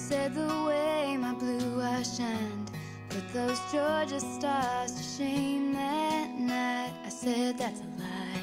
said the way my blue eyes shined put those Georgia stars to shame that night. I said that's a lie.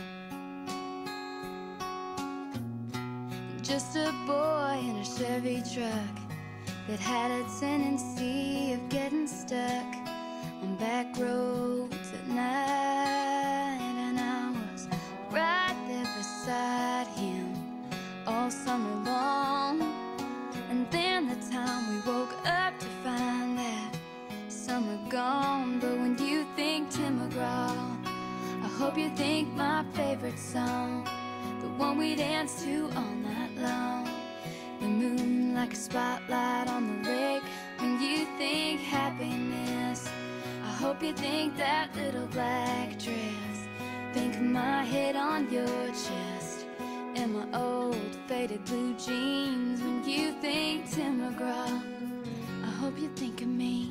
Just a boy in a Chevy truck that had a tendency of getting stuck on back roads at night. And I was right there beside him all summer long. And then the time we woke up to find that summer gone. But when you think Tim McGraw, I hope you think my favorite song, the one we danced to all night long. The moon like a spotlight on the lake. When you think happiness, I hope you think that little black dress. Think of my head on your chest and my old faded blue jeans. When you think Tim McGraw, I hope you think of me.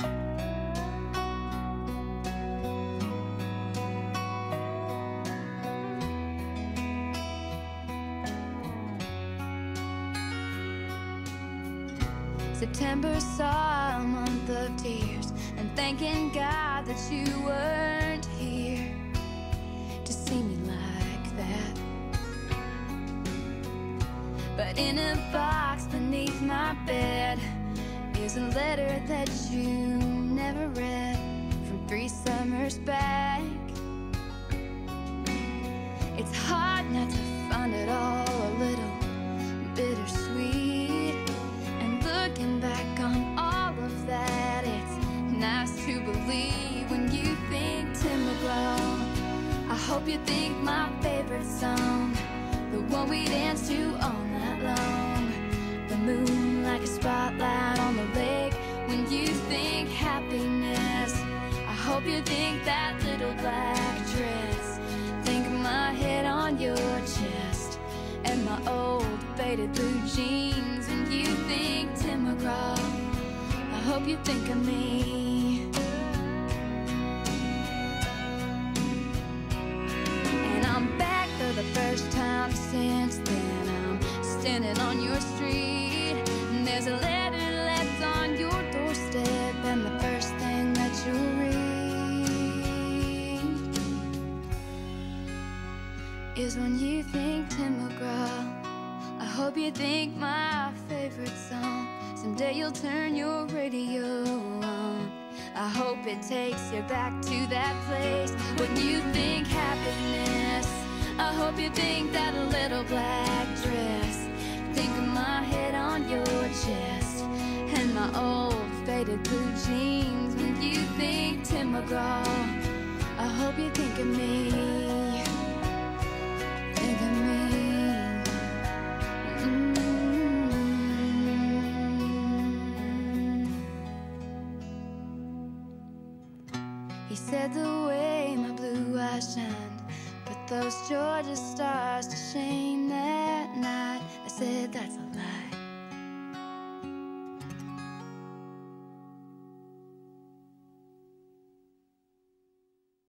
September saw a month of tears, and thanking God that you weren't here to see me like that. But in a box beneath my bed is a letter that you never read from 3 summers back. It's hard not to find it all a little bittersweet. And looking back on all of that, it's nice to believe. When you think Tim McGraw, I hope you think my favorite song, the one we danced to all night long. The moon like a spotlight on the lake. When you think happiness, I hope you think that little black dress. Think of my head on your chest and my old faded blue jeans. When you think Tim McGraw, I hope you think of me. And I'm back for the first time since then. I'm standing on your street, and there's a letter left on your doorstep, and the first thing that you'll read is when you think Tim McGraw, I hope you think my favorite song. Someday you'll turn your radio on. I hope it takes you back to that place. When you think happiness, I hope you think that little black dress. Think of my head on your chest and my old faded blue jeans. When you think Tim McGraw, I hope you think of me. Think of me. He said the way my blue eyes shined put those Georgia stars to shame that night. I said that's a lie.